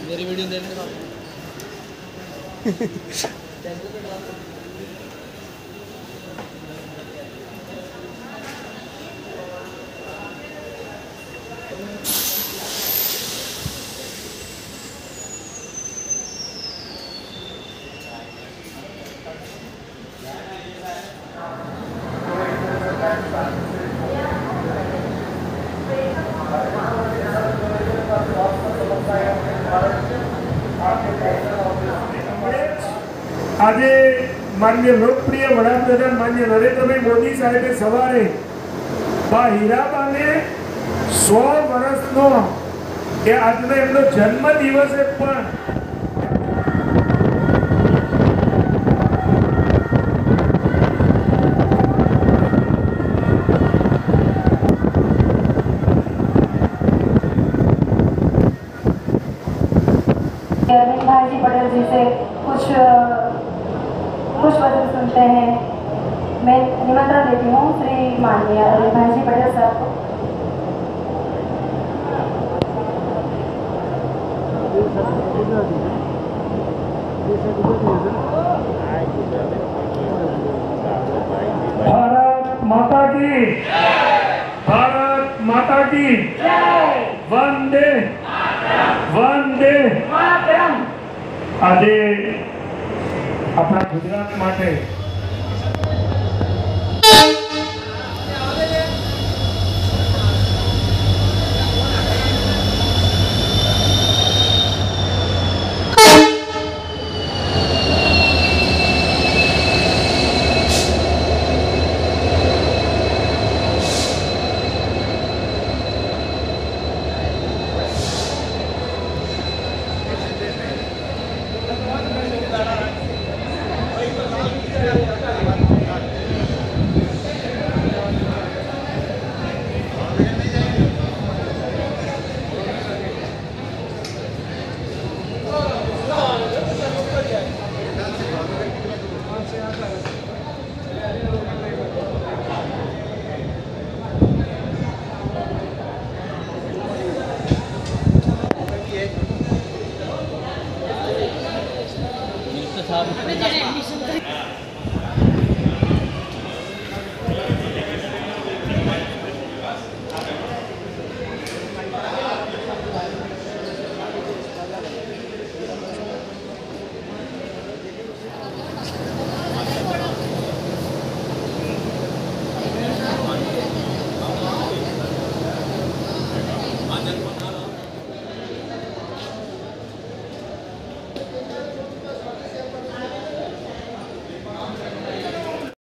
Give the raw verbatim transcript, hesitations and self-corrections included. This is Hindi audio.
मेरी वीडियो देखने का आज माननीय लोकप्रिय वडाप्रधान माननीय नरेंद्र भाई मोदी साहेबे सवारे बा हीराबा ने सौ वर्ष नो के आज ने एमनो जन्म दिवसे पण अरविंद भाई जी पटेल जी से कुछ कुछ वचन सुनते हैं। मैं निमंत्रण देती हूँ श्री माननीय अरविंद भाई जी पटेल सर को। भारत माता की भारत माता की वंदे वंदे આજે આપણા ગુજરાત માટે